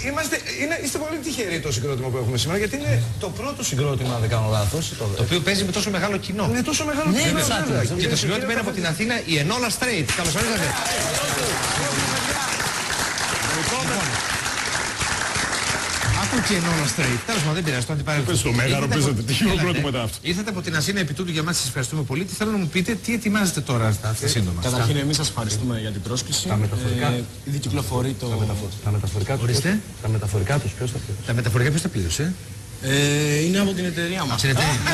Είστε πολύ τυχεροί το συγκρότημα που έχουμε σήμερα, γιατί είναι το πρώτο συγκρότημα, αν δεν κάνω λάθος. Το οποίο παίζει με τόσο μεγάλο κοινό. Με τόσο μεγάλο κοινό. Και το συγκρότημα είναι από την Αθήνα, η Enola Straight. Καλώς ορίσατε. Άκου και Enola Straight. Τέλος πάντων, δεν πειράζει, το αντιπαρελθόν. Στο Μέγαρο παίζατε, τι χειροκρότημα ήταν αυτό. Ήρθατε από την Αθήνα επί τούτου για μας, σας ευχαριστούμε πολύ. Τι θέλω να μου πείτε, τι ετοιμάζετε τώρα αυτά σύντομα. Καταρχήν, εμείς σας ευχαριστούμε για την πρόσκληση. Τα μεταφορικά. Ήδη κυκλοφορεί το. Τα μεταφορικά τους. Ορίστε. Τα μεταφορικά τους, ποιος τα πλήρωσε? Τα μεταφορικά ποιος τα πλήρωσε? Είναι από την εταιρεία μας.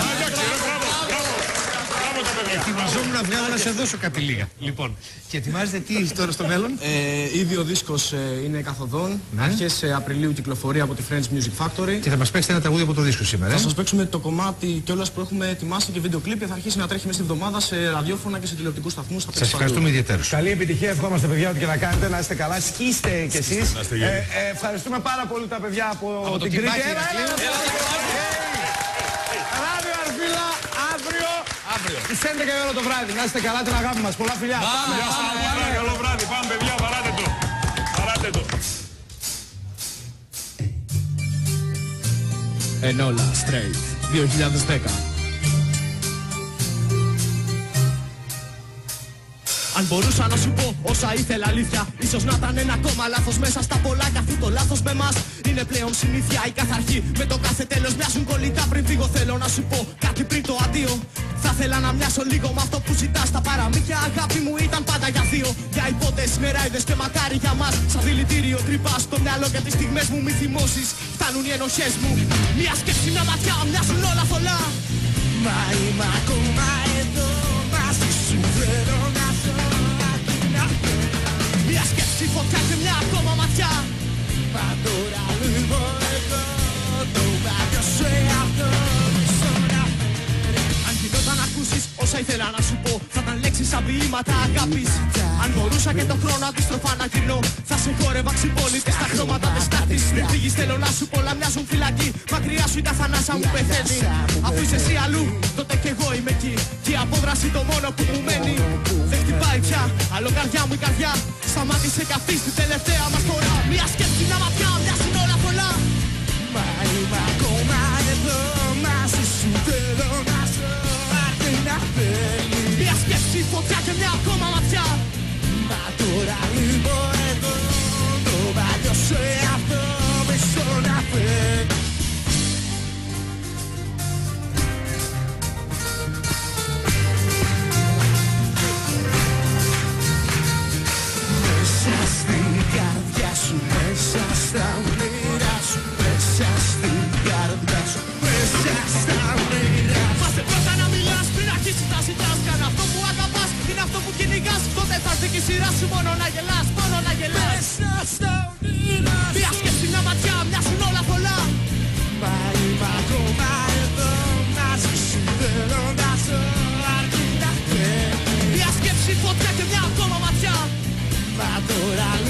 Ετοιμαζόμουν να βγάλω να σε δώσω κάτι λίγα. Λοιπόν, και ετοιμάζετε τι τώρα στο μέλλον? Ήδη ο δίσκος είναι καθοδόν. Αρχές Απριλίου κυκλοφορεί από τη French Music Factory. Και θα μας παίξετε ένα τραγούδι από το δίσκο σήμερα. Θα σας παίξουμε το κομμάτι κιόλας που έχουμε ετοιμάσει και βίντεο κλιπ. Θα αρχίσει να τρέχει μέσα στη εβδομάδα σε ραδιόφωνα και σε τηλεοπτικούς σταθμούς. Σας ευχαριστούμε ιδιαίτερως. Καλή επιτυχία, ευχόμαστε παιδιά, ό,τι και να κάνετε, να είστε καλά. Σκίστε κι εσείς. Ευχαριστούμε πάρα πολύ τα παιδιά από την Κρήτη. Ράδιο Αρφίλα, αύριο στις 11 η ώρα το βράδυ. Να είστε καλά, την αγάπη μας. Πολλά φιλιά. Καλό βράδυ, πάμε παιδιά, βαράτε το. Βαράτε το. Enola Straight 2010. Αν μπορούσα να σου πω όσα ήθελα αλήθεια, ίσως να ήταν ένα ακόμα λάθος μέσα στα πολλά. Καθού το λάθος με μας είναι πλέον συνήθεια. Η καθαρχή με το κάθε τέλος μοιάζουν κολλητά. Πριν φύγω θέλω να σου πω κάτι πριν το αντίο. Θα ήθελα να μοιάσω λίγο με αυτό που ζητάς. Τα παραμύθια αγάπη μου ήταν πάντα για δύο. Για υπότες, μεράιδες και μακάρι για μας. Σαν δηλητήριο τρυπάς στο μυαλό και τις στιγμές μου μη θυμώσεις. Φτάνουν οι ενοχές μου. Μια σκέψη, μια ματιά, μοιάζουν όλα θολά. Μα είμαι ακόμα εδώ μαζί σου. Θέλω να ζω. Μια σκέψη, φωτιά και μια ακόμα ματιά. Μα τώρα λίγο εδώ το βάδιο σου εαυτό. Αν γινόταν να ακούσεις όσα ήθελα να σου πω, θα ήταν λέξεις σαν ποίηματα αγάπης. Αν μπορούσα και το χρόνο αντίστροφα να γυρνώ, θα σε χόρευα ξυπόλυτες στα χρώματα της στάτης. Μην φύγεις θέλω να σου πολλά μοιάζουν φυλακή. Μακριά σου η θανάσα μου πεθαίνει. Αφού είσαι εσύ αλλού, τότε κι εγώ είμαι εκεί. Και η απόδραση το μόνο που μου μένει. Δεν χτυπάει πια, άλλο καρδιά μου η καρδιά. Σταμάτησε κι αυτή στην τελευταία μας φορά. Μια σκέψη, μια ματιά, μοιάζουν όλα πολλά. Μα είμαι ακόμα εδώ μαζί σου. Θέλω να ζω, αρκεί να θέλει. Μια σκέψη, φωτιά και μια ακόμα ματιά. Μα τώρα λίγο εδώ το παλιό σου εαυτό μισό να φέρει. Μέσα στην καρδιά σου, μέσα στα όνειρά σου, μέσα στην καρδιά σου, μέσα στα όνειρά σου. Βάστε πρώτα να μιλάς πριν αρχίσεις να ζητάς. Κάνε αυτό που αγαπάς, είναι αυτό που κυνηγάς. Τότε θα έρθει και η σειρά σου μόνο να γελάς, μόνο να γελάς. Μέσα στα όνειρά σου. Μια σκέψη, μια ματιά, μοιάζουν όλα πολλά. Μα είμαι ακόμα εδώ μαζί σου. Θέλω να ζω, αρκεί να θέλει. Μια σκέψη, φωτιά και μια ακόμα ματιά. Μα τώρα